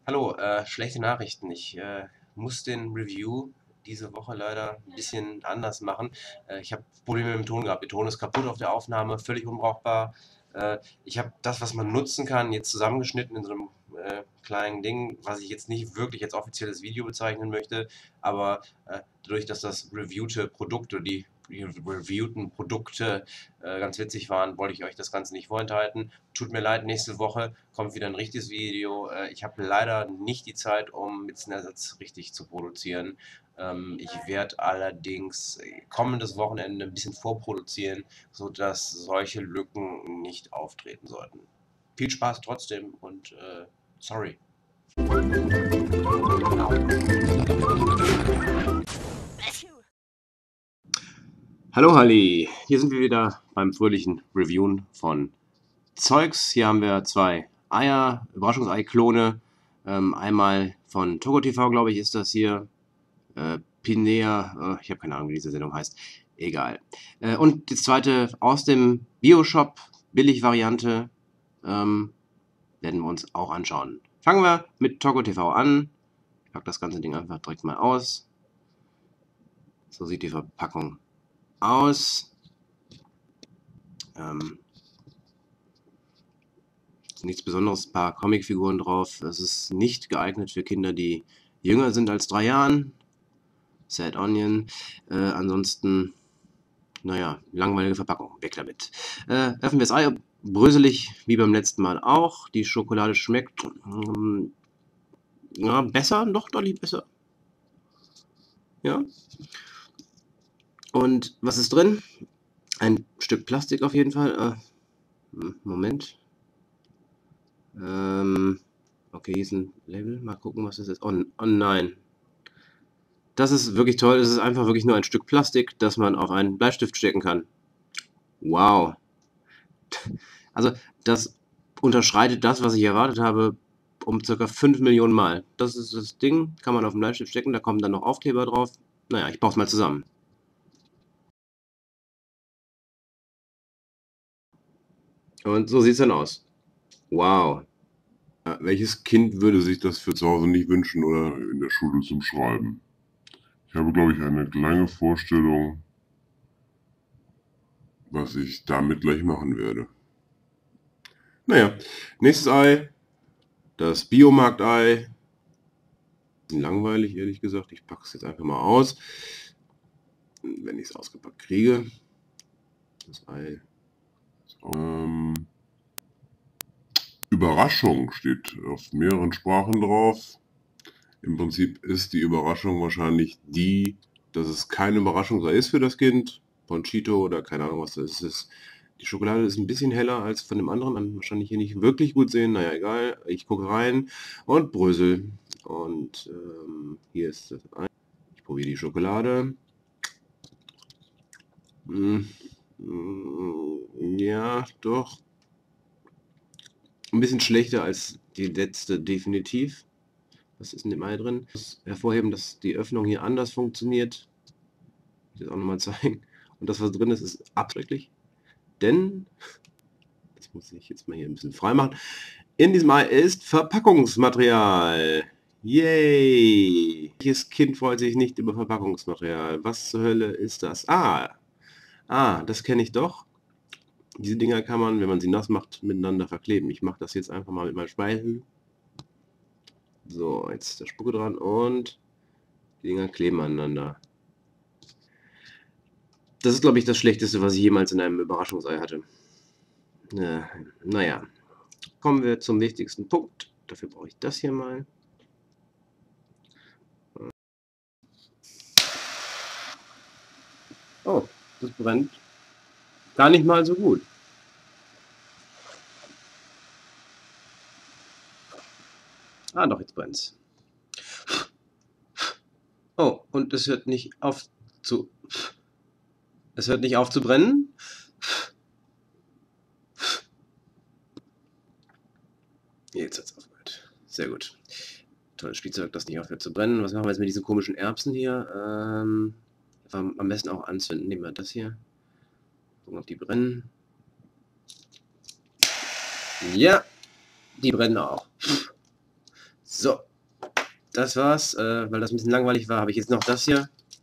Hallo, schlechte Nachrichten. Ich muss den Review diese Woche leider ein bisschen anders machen. Ich habe Probleme mit dem Ton gehabt. Der Ton ist kaputt auf der Aufnahme, völlig unbrauchbar. Ich habe das, was man nutzen kann, jetzt zusammengeschnitten in so einem kleinen Ding, was ich jetzt nicht wirklich als offizielles Video bezeichnen möchte, aber dadurch, dass das reviewte Produkt oder die reviewten Produkte ganz witzig waren, wollte ich euch das Ganze nicht vorenthalten. Tut mir leid, nächste Woche kommt wieder ein richtiges Video. Ich habe leider nicht die Zeit, um mit Snersatz richtig zu produzieren. Ich werde allerdings kommendes Wochenende ein bisschen vorproduzieren, sodass solche Lücken nicht auftreten sollten. Viel Spaß trotzdem und sorry. Hallo Halli, hier sind wir wieder beim fröhlichen Reviewen von Zeugs. Hier haben wir zwei Eier, Überraschungsei-Klone. Einmal von Togo TV, glaube ich, ist das hier. Pinea, ich habe keine Ahnung, wie diese Sendung heißt. Egal. Und das zweite aus dem Bio-Shop, Billig-Variante, werden wir uns auch anschauen. Fangen wir mit Togo TV an. Ich packe das ganze Ding einfach direkt mal aus. So sieht die Verpackung aus. Nichts Besonderes, ein paar Comicfiguren drauf. Es ist nicht geeignet für Kinder, die jünger sind als 3 Jahren. Sad Onion. Ansonsten, naja, langweilige Verpackung. Weg damit. Öffnen wir das Ei. Bröselig, wie beim letzten Mal auch. Die Schokolade schmeckt ja, besser, doch deutlich besser. Ja. Und was ist drin? Ein Stück Plastik auf jeden Fall. Moment. Okay, hier ist ein Label. Mal gucken, was das ist. Oh nein. Das ist wirklich toll. Es ist einfach wirklich nur ein Stück Plastik, das man auf einen Bleistift stecken kann. Wow. Also, das unterschreitet das, was ich erwartet habe, um ca. 5 Millionen Mal. Das ist das Ding, kann man auf den Bleistift stecken, da kommen dann noch Aufkleber drauf. Naja, ich baue es mal zusammen. Und so sieht es dann aus. Wow. Welches Kind würde sich das für zu Hause nicht wünschen oder in der Schule zum Schreiben? Ich habe, glaube ich, eine kleine Vorstellung, was ich damit gleich machen werde. Naja, nächstes Ei, das Biomarktei. Langweilig, ehrlich gesagt. Ich packe es jetzt einfach mal aus. Wenn ich es ausgepackt kriege. Das Ei. Überraschung steht auf mehreren Sprachen drauf. Im Prinzip ist die Überraschung wahrscheinlich die, dass es keine Überraschung ist für das Kind. Ponchito oder keine Ahnung, was das ist. Die Schokolade ist ein bisschen heller als von dem anderen. Man kann wahrscheinlich hier nicht wirklich gut sehen. Naja, egal. Ich gucke rein und brösel. Und hier ist das Ei. Ich probiere die Schokolade. Ja, doch. Ein bisschen schlechter als die letzte, definitiv. Was ist in dem Ei drin? Ich muss hervorheben, dass die Öffnung hier anders funktioniert. Ich will das auch nochmal zeigen. Und das, was drin ist, ist abschrecklich. Denn, das muss ich jetzt mal hier ein bisschen frei machen, in diesem Ei ist Verpackungsmaterial. Yay! Welches Kind freut sich nicht über Verpackungsmaterial? Was zur Hölle ist das? Das kenne ich doch. Diese Dinger kann man, wenn man sie nass macht, miteinander verkleben. Ich mache das jetzt einfach mal mit meinem Speichel. So, jetzt ist der Spucke dran und die Dinger kleben aneinander. Das ist, glaube ich, das Schlechteste, was ich jemals in einem Überraschungsei hatte. Naja, kommen wir zum wichtigsten Punkt. Dafür brauche ich das hier mal. Oh, das brennt gar nicht mal so gut. Ah, doch, jetzt brennt's. Oh, und es hört nicht auf zu... Es hört nicht auf zu brennen. Jetzt hat es aufgehört. Sehr gut. Tolles Spielzeug, das nicht aufhört zu brennen. Was machen wir jetzt mit diesen komischen Erbsen hier? Am besten auch anzünden. Nehmen wir das hier. Gucken, ob die brennen. Ja, die brennen auch. So, das war's. Weil das ein bisschen langweilig war, habe ich jetzt noch das hier.